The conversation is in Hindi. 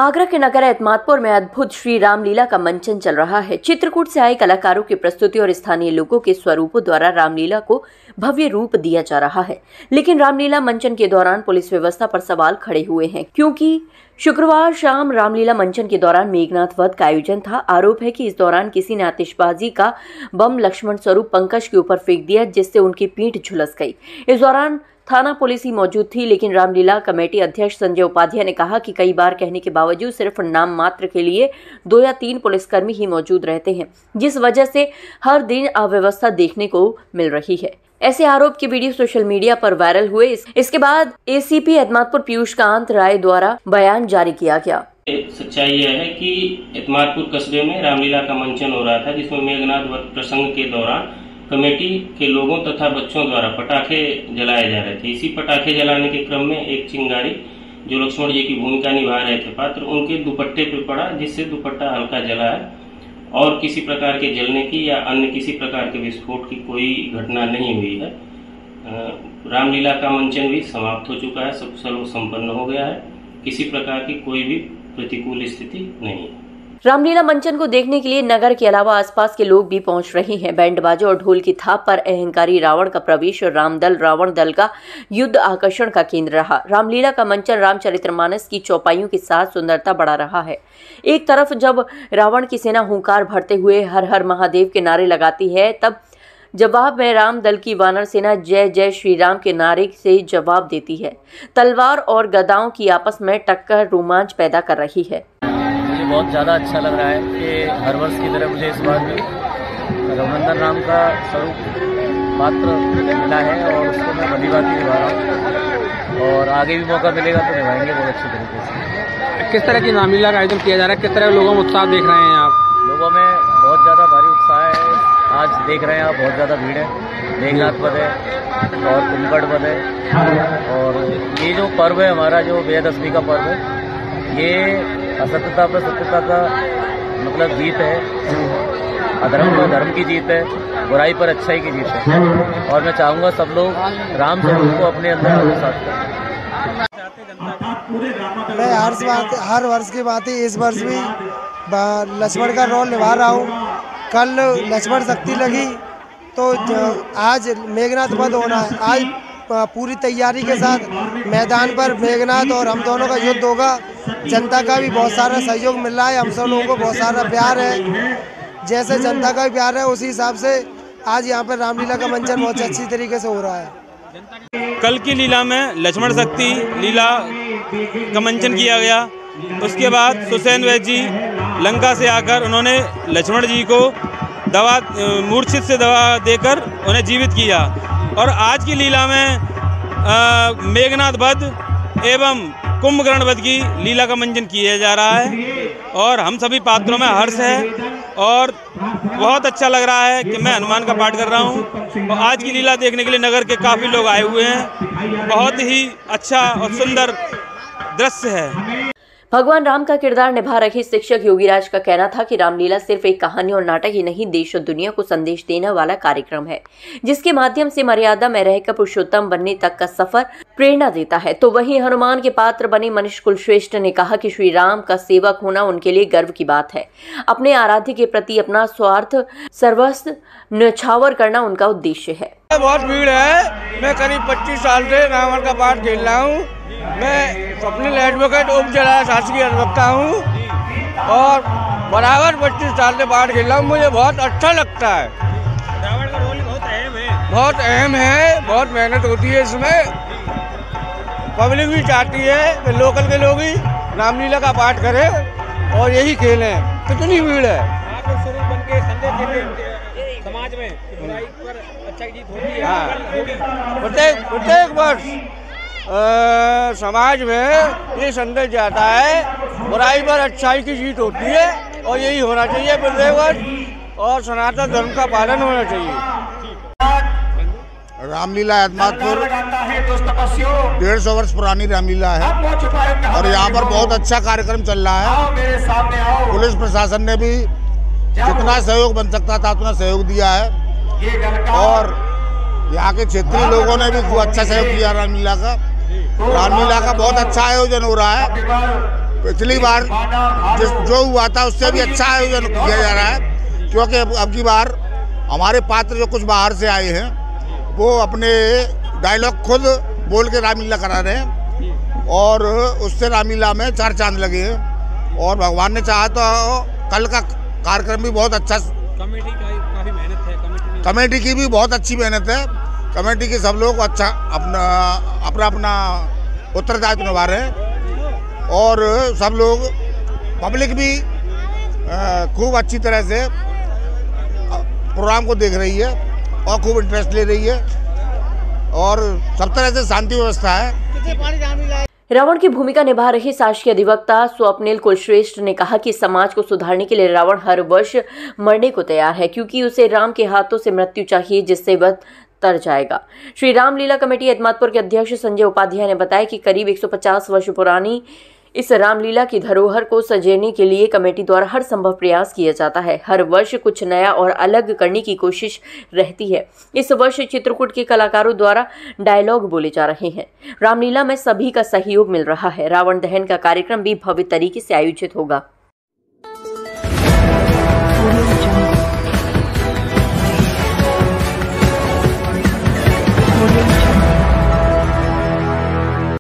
आगरा के नगर एतमादपुर में अद्भुत श्री रामलीला का मंचन चल रहा है। चित्रकूट से आए कलाकारों की प्रस्तुति और स्थानीय लोगों के स्वरूपों द्वारा रामलीला को भव्य रूप दिया जा रहा है। लेकिन रामलीला मंचन के दौरान पुलिस व्यवस्था पर सवाल खड़े हुए हैं, क्योंकि शुक्रवार शाम रामलीला मंचन के दौरान मेघनाथ वध का आयोजन था। आरोप है कि इस दौरान किसी ने आतिशबाजी का बम लक्ष्मण स्वरूप पंकज के ऊपर फेंक दिया, जिससे उनकी पीठ झुलस गई। इस दौरान थाना पुलिस ही मौजूद थी, लेकिन रामलीला कमेटी अध्यक्ष संजय उपाध्याय ने कहा कि कई बार कहने के बावजूद सिर्फ नाम मात्र के लिए 2 या 3 पुलिसकर्मी ही मौजूद रहते हैं, जिस वजह से हर दिन अव्यवस्था देखने को मिल रही है। ऐसे आरोप के वीडियो सोशल मीडिया पर वायरल हुए। इसके बाद एसीपी एतमादपुर पीयूष कांत राय द्वारा बयान जारी किया गया। सच्चाई यह है कि एतमादपुर कस्बे में रामलीला का मंचन हो रहा था, जिसमें मेघनाथ वध प्रसंग के दौरान कमेटी के लोगों तथा बच्चों द्वारा पटाखे जलाए जा रहे थे। इसी पटाखे जलाने के क्रम में एक चिंगारी जो लक्ष्मण जी की भूमिका निभा रहे थे पात्र, उनके दुपट्टे पे पड़ा, जिससे दुपट्टा हल्का जला है और किसी प्रकार के जलने की या अन्य किसी प्रकार के विस्फोट की कोई घटना नहीं हुई है। रामलीला का मंचन भी समाप्त हो चुका है, सब सर्व संपन्न हो गया है, किसी प्रकार की कोई भी प्रतिकूल स्थिति नहीं है। रामलीला मंचन को देखने के लिए नगर के अलावा आसपास के लोग भी पहुंच रहे हैं। बैंड बाजे और ढोल की थाप पर अहंकारी रावण का प्रवेश और रावण दल का युद्ध आकर्षण का केंद्र रहा। रामलीला का मंचन रामचरितमानस की चौपाइयों के साथ सुंदरता बढ़ा रहा है। एक तरफ जब रावण की सेना हुंकार भरते हुए हर हर महादेव के नारे लगाती है, तब जवाब में राम दल की वानर सेना जय जय श्री राम के नारे से जवाब देती है। तलवार और गदाओं की आपस में टक्कर रोमांच पैदा कर रही है। मुझे बहुत ज़्यादा अच्छा लग रहा है कि हर वर्ष की तरह मुझे इस बार भी रघुनंदन राम का स्वरूप पात्र मिला है और उसको मैं भली बात निभा रहा हूँ और आगे भी मौका मिलेगा तो निभाएंगे बहुत अच्छे तरीके से। किस तरह की रामलीला का आयोजन किया जा रहा है, किस तरह के लोगों में उत्साह देख रहे हैं आप? लोगों में बहुत ज़्यादा भारी उत्साह है। आज देख रहे हैं आप, बहुत ज़्यादा भीड़ है। मेघनाथ वध है और कुंभकर्ण वध है और ये जो पर्व है हमारा, जो विजयदशमी का पर्व है, ये असत्यता पर सत्यता का मतलब जीत है, अधर्म पर धर्म की जीत है, बुराई पर अच्छाई की जीत है। और मैं चाहूँगा सब लोग राम स्वरूप को अपने अंदर आत्मसात करें। मैं हर वर्ष की बात ही इस वर्ष भी लक्ष्मण का रोल निभा रहा हूँ। कल लक्ष्मण शक्ति लगी तो आज मेघनाथ वध होना है। आज पूरी तैयारी के साथ मैदान पर मेघनाथ और हम दोनों का युद्ध होगा। जनता का भी बहुत सारा सहयोग मिल रहा है, हम सब लोगों को बहुत सारा प्यार है। जैसे जनता का भी प्यार है, उसी हिसाब से आज यहाँ पर रामलीला का मंचन बहुत अच्छी तरीके से हो रहा है। कल की लीला में लक्ष्मण शक्ति लीला का मंचन किया गया। उसके बाद सुसेन वैद्य जी लंका से आकर उन्होंने लक्ष्मण जी को दवा मूर्छित से दवा देकर उन्हें जीवित किया। और आज की लीला में मेघनाथ वध एवं कुंभकर्ण वध की लीला का मंचन किया जा रहा है और हम सभी पात्रों में हर्ष है और बहुत अच्छा लग रहा है कि मैं हनुमान का पाठ कर रहा हूँ। और आज की लीला देखने के लिए नगर के काफ़ी लोग आए हुए हैं। बहुत ही अच्छा और सुंदर दृश्य है। भगवान राम का किरदार निभा रहे शिक्षक योगीराज का कहना था कि रामलीला सिर्फ एक कहानी और नाटक ही नहीं, देश और दुनिया को संदेश देने वाला कार्यक्रम है, जिसके माध्यम से मर्यादा में रहकर पुरुषोत्तम बनने तक का सफर प्रेरणा देता है। तो वहीं हनुमान के पात्र बने मनीष कुलश्रेष्ठ ने कहा कि श्री राम का सेवक होना उनके लिए गर्व की बात है। अपने आराध्य के प्रति अपना स्वार्थ सर्वस्व न्यौछावर करना उनका उद्देश्य है। बहुत भीड़ है। मैं करीब 25 साल से रावण का पाठ खेल रहा हूँ। मैं स्वप्निल एडवोकेट उप जिला शासकीय अधिवक्ता हूँ और बराबर 25 साल से पाठ खेल रहा हूँ। मुझे बहुत अच्छा लगता है। रावण का रोल बहुत अहम है। बहुत अहम है, बहुत मेहनत होती है इसमें। पब्लिक भी चाहती है कि लोकल के लोग ही रामलीला का पाठ करें और यही खेलें। कितनी भीड़ है। आप लोग स्वरूप बन के संदेश देते हैं समाज में बुराई पर अच्छाई की जीत होती है। हाँ, प्रत्येक वर्ष समाज में ये संदेश जाता है, बुराई पर अच्छाई की जीत होती है और यही होना चाहिए प्रत्येक वर्ष और सनातन धर्म का पालन होना चाहिए। रामलीला एतमादपुर 150 वर्ष पुरानी रामलीला है और यहाँ पर बहुत अच्छा कार्यक्रम चल रहा है। पुलिस प्रशासन ने भी जितना सहयोग बन सकता था उतना सहयोग दिया है और यहाँ के क्षेत्रीय लोगों ने भी खूब अच्छा सहयोग किया। रामलीला का बहुत अच्छा आयोजन हो रहा है पिछली बार जो हुआ था उससे भी अच्छा आयोजन किया जा रहा है, क्योंकि अब की बार हमारे पात्र जो कुछ बाहर से आए हैं वो अपने डायलॉग खुद बोल के रामलीला करा रहे हैं और उससे रामलीला में 4 चांद लगे हैं और भगवान ने चाहा तो कल का कार्यक्रम भी बहुत अच्छा। कमेटी का काफी मेहनत है, कमेटी की भी बहुत अच्छी मेहनत है। कमेटी के सब लोग अच्छा अपना उत्तरदायित्व निभा रहे हैं और सब लोग पब्लिक भी खूब अच्छी तरह से प्रोग्राम को देख रही है और खूब इंटरेस्ट ले रही है और सब तरह से शांति व्यवस्था है। रावण की भूमिका निभा रहे शासकीय अधिवक्ता स्वप्निल कुलश्रेष्ठ ने कहा कि समाज को सुधारने के लिए रावण हर वर्ष मरने को तैयार है, क्योंकि उसे राम के हाथों से मृत्यु चाहिए जिससे वह तर जाएगा। श्री रामलीला कमेटी एतमादपुर के अध्यक्ष संजय उपाध्याय ने बताया कि करीब 150 वर्ष पुरानी इस रामलीला की धरोहर को सजेने के लिए कमेटी द्वारा हर संभव प्रयास किया जाता है। हर वर्ष कुछ नया और अलग करने की कोशिश रहती है। इस वर्ष चित्रकूट के कलाकारों द्वारा डायलॉग बोले जा रहे हैं। रामलीला में सभी का सहयोग मिल रहा है। रावण दहन का कार्यक्रम भी भव्य तरीके से आयोजित होगा।